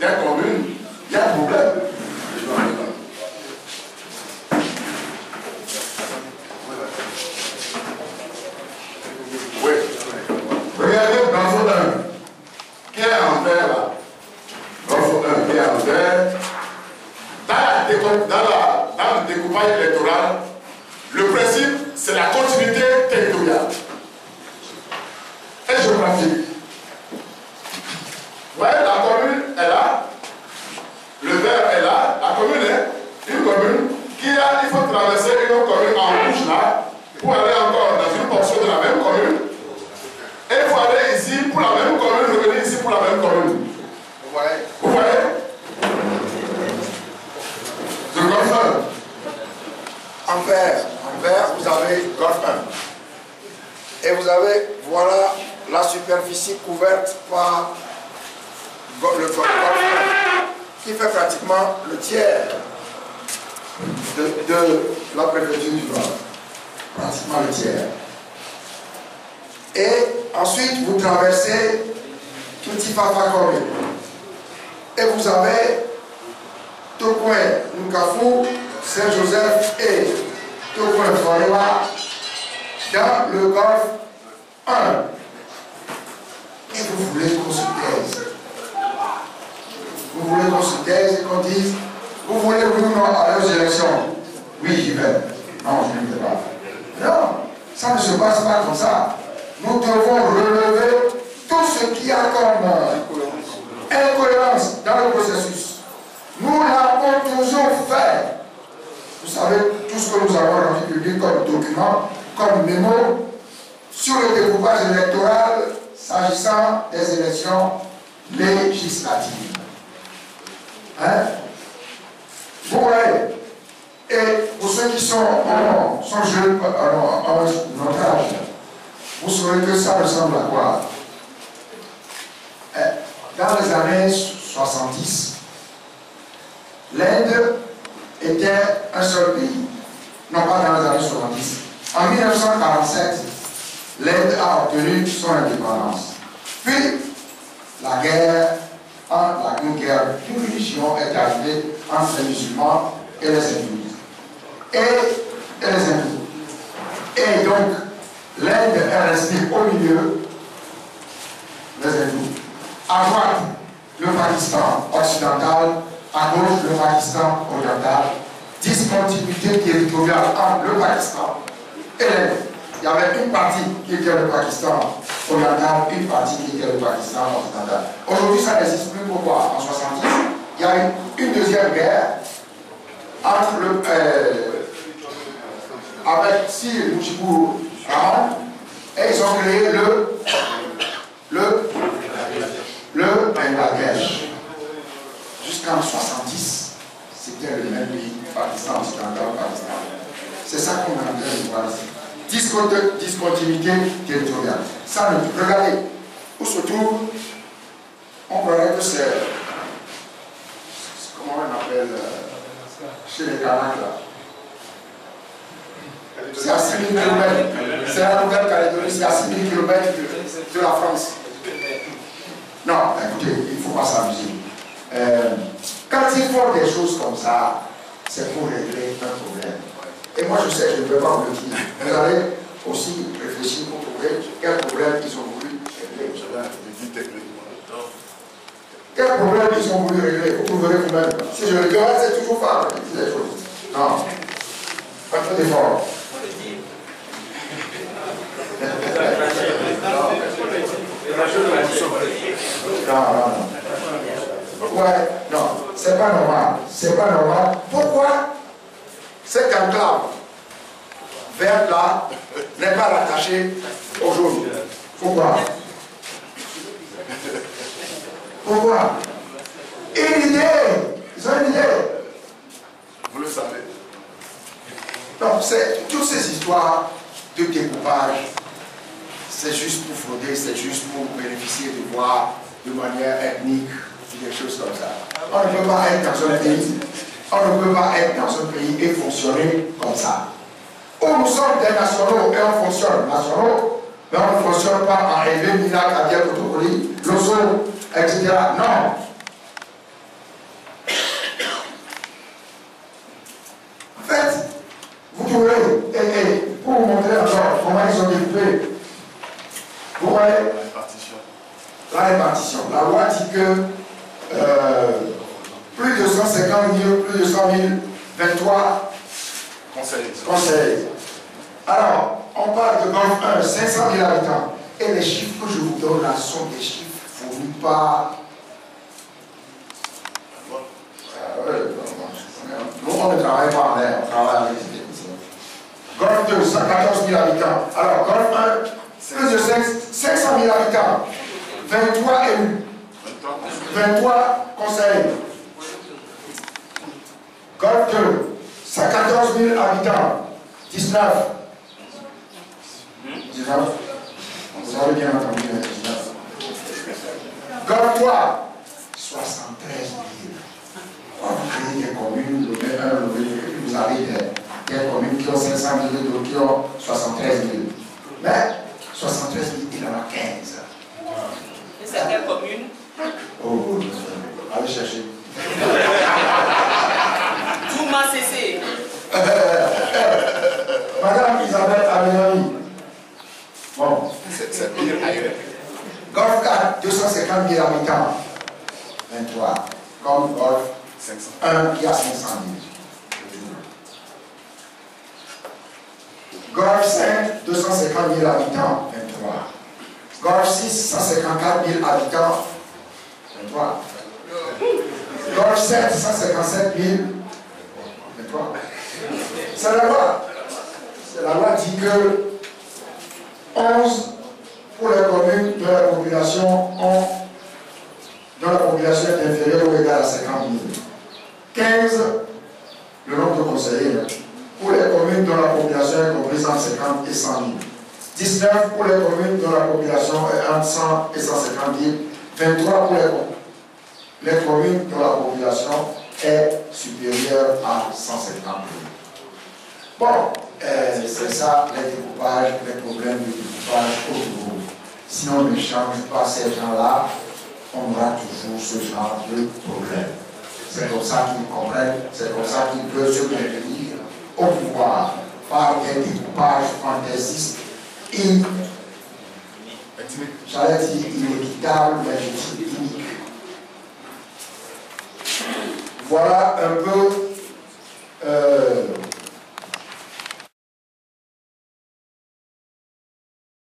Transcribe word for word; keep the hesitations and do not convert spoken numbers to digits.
des communes, il y a un problème. Oui. Regardez Blanfo un, qui est en vert là. Blanfo un, qui est en vert. Dans, la découpe, dans, la, dans le découpage électoral, le principe, c'est la continuité territoriale et géographique. Vous voyez, la commune est là, le vert est là, la commune est une commune qui a, il faut traverser une autre commune en rouge là, pour aller encore dans une portion de la même commune, et il faut aller ici pour la même commune, revenir ici pour la même commune. Vous voyez? Vous voyez? The Golf un. En vert, en vert, vous avez Golf un. Et vous avez, voilà, la superficie couverte par le Golf un, qui fait pratiquement le tiers de, de la préfecture du Nord. Pratiquement le tiers. Et ensuite, vous traversez Petit Fafakoré. Et vous avez Tokoin, Nukafou, Saint-Joseph et Tokoin Forêt dans le Golfe un. Et vous voulez qu'on se taise. Vous voulez qu'on se taise et qu'on dise, vous voulez oui ou non aller aux élections? Oui, j'y vais. Non, je ne vais pas. Non, ça ne se passe pas comme ça. Nous devons relever tout ce qu'il y a comme incohérence dans le processus. Nous l'avons toujours fait. Vous savez, tout ce que nous avons rendu public comme document, comme mémo, sur le découpage électoral s'agissant des élections législatives. Hein? Vous voyez? Et pour ceux qui sont, oh, sont jeunes, alors, en notre âge, vous saurez que ça ressemble à quoi? Dans les années soixante-dix, l'Inde était un seul pays. Non pas dans les années soixante-dix. En mille neuf cent quarante-sept, l'Inde a obtenu son indépendance. Puis, la guerre, la grande guerre d'une religion est arrivée entre les musulmans et les hindous. Et, et les hindous. Et donc, l'Inde est restée au milieu, les hindous. À droite, le Pakistan occidental, à gauche, le Pakistan oriental. Discontinuité territoriale entre le Pakistan et l'Inde. Il y avait une partie qui était le Pakistan oriental, une partie qui était le Pakistan occidental. Aujourd'hui, ça n'existe plus. Pourquoi? En soixante-dix, il y a eu une deuxième guerre entre le, euh, avec Sir Mujibur Rahman, et ils ont créé le le le Bangladesh. Jusqu'en soixante-dix, c'était le même pays, Pakistan occidental, Pakistan. C'est ça qu'on a en train de voir ici. Discontinuité territoriale. Ça, regardez, où se trouve, on croirait que c'est, comment on appelle, euh, chez les Kanaks là. C'est à six mille kilomètres. C'est la Nouvelle-Calédonie, c'est à six mille kilomètres de, de la France. Non, écoutez, il ne faut pas s'amuser. Euh, quand ils font des choses comme ça, c'est pour régler un problème. Et moi, je sais que je ne peux pas vous le dire. Vous allez aussi réfléchir pour trouver quel problème ils ont voulu régler. Quel problème ils ont voulu régler? Vous trouverez vous-même. Si je le dis, c'est toujours pas des choses. Non. Pas peu d'effort. Non, non, non. Ouais, non, c'est pas normal. C'est pas normal. Pourquoi cette enclave verte là n'est pas rattachée au jaune? Pourquoi? Pourquoi? Une idée! Ils ont une idée. Vous le savez. Donc, c'est toutes ces histoires de découpage, c'est juste pour frauder, c'est juste pour bénéficier de voir de manière ethnique, des choses comme ça. On ne peut pas être dans un pays, on ne peut pas être dans un pays et fonctionner comme ça. Ou nous sommes des nationaux et on fonctionne nationaux, mais on ne fonctionne pas en élevé, Mila, Kadia, Kotokoli, Lozo, et cetera. Non. la loi dit que euh, plus de cent cinquante mille, plus de cent mille, vingt-trois conseils. conseils. Alors, on parle de Golfe un, cinq cent mille habitants. Et les chiffres que je vous donne là sont des chiffres fournis par... Euh, ouais, nous, on ne travaille pas en l'air, on travaille avec les techniciens. Golfe deux, cent quatorze mille habitants. Alors, Golfe un, plus de cinq cent mille habitants. vingt-trois élus. vingt-trois conseils. Golfe deux, cent quatorze mille habitants. dix-neuf. dix-neuf. Vous avez bien entendu, dix-neuf. Golfe trois, soixante-treize mille. Quand vous créez des communes, vous avez des, des communes qui ont cinq cent mille, d'autres qui ont soixante-treize mille. Mais soixante-treize mille, il en a quinze. Et c'est quelle commune? Oh, allez chercher. Tout m'a cessé. Madame Isabelle Amélie. Bon. C'est pire ailleurs. Golfe quatre, deux cent cinquante mille habitants. vingt-trois. Comme Golfe un qui a cinq cent mille. Golfe cinq, deux cent cinquante mille habitants. vingt-trois. Golfe six, cent cinquante-quatre mille habitants. vingt-trois. Golfe sept, cent cinquante-sept mille. vingt-trois. C'est la loi. C'est la loi dit que onze pour les communes dont la population ont, dont la population est inférieure ou égale à cinquante mille. quinze, le nombre de conseillers, pour les communes dont la population est comprise entre cinquante et cent mille. dix-neuf pour les communes dont la population est entre cent et cent cinquante mille. vingt-trois pour les, les communes dont la population est supérieure à cent cinquante mille. Bon, euh, c'est ça les découpages, les problèmes de découpage au niveau. Si on ne change pas ces gens-là, on aura toujours ce genre de problème. C'est comme ça qu'ils comprennent, c'est comme ça qu'ils peuvent se maintenir au pouvoir par des découpages fantaisistes et, j'allais dire inéquitables, mais je dis iniques. Voilà un peu